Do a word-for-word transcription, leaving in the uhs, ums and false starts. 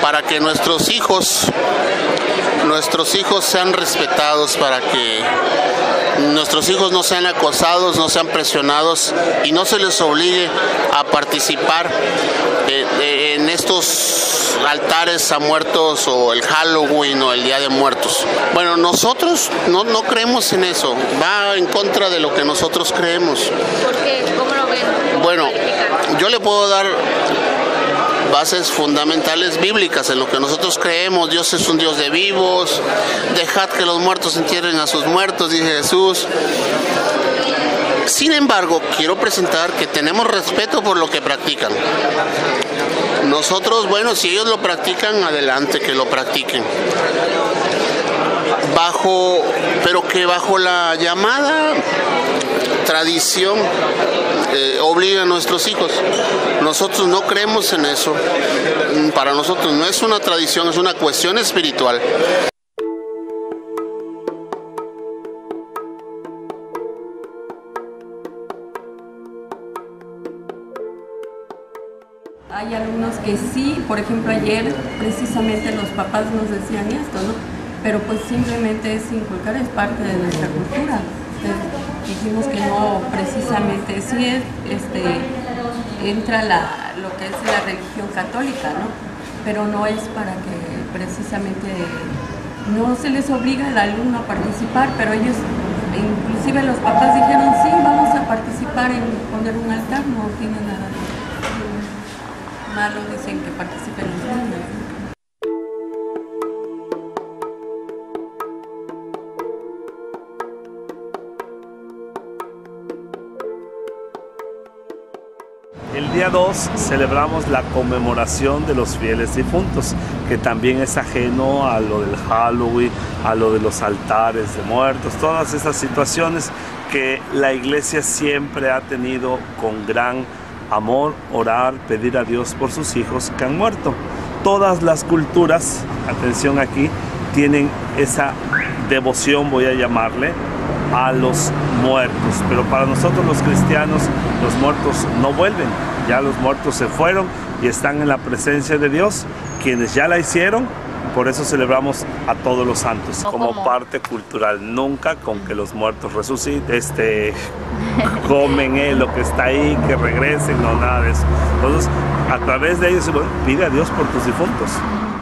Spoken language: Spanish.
para que nuestros hijos, nuestros hijos sean respetados, para que nuestros hijos no sean acosados, no sean presionados y no se les obligue a participar en estos altares a muertos o el Halloween o el Día de Muertos. Bueno, nosotros no, no creemos en eso, va en contra de lo que nosotros creemos. ¿Por qué? ¿Cómo lo ven? ¿Cómo bueno, yo le puedo dar bases fundamentales bíblicas en lo que nosotros creemos. Dios es un Dios de vivos, dejad que los muertos entierren a sus muertos, dice Jesús. Sin embargo, quiero presentar que tenemos respeto por lo que practican. Nosotros, bueno, si ellos lo practican, adelante, que lo practiquen. Bajo, pero que bajo la llamada tradición eh, obliga a nuestros hijos. Nosotros no creemos en eso. Para nosotros no es una tradición, es una cuestión espiritual. Hay alumnos que sí, por ejemplo ayer precisamente los papás nos decían esto, ¿no? Pero pues simplemente es inculcar, es parte de nuestra cultura. Entonces, dijimos que no, precisamente sí es, este, entra la, lo que es la religión católica, ¿no? Pero no es para que precisamente no se les obliga al alumno a participar, pero ellos, inclusive los papás dijeron sí, vamos a participar en poner un altar, no tiene nada de malo, dicen que participen los niños. El día dos celebramos la conmemoración de los fieles difuntos, que también es ajeno a lo del Halloween, a lo de los altares de muertos, todas esas situaciones que la iglesia siempre ha tenido con gran amor, orar, pedir a Dios por sus hijos que han muerto. Todas las culturas, atención aquí, tienen esa devoción, voy a llamarle, a los muertos, pero para nosotros los cristianos los muertos no vuelven, ya los muertos se fueron y están en la presencia de Dios, quienes ya la hicieron. Por eso celebramos a todos los santos como ¿Cómo? Parte cultural, nunca con que los muertos resuciten, este, comen eh, lo que está ahí, que regresen, no, nada de eso. Entonces, a través de ellos, pide a Dios por tus difuntos.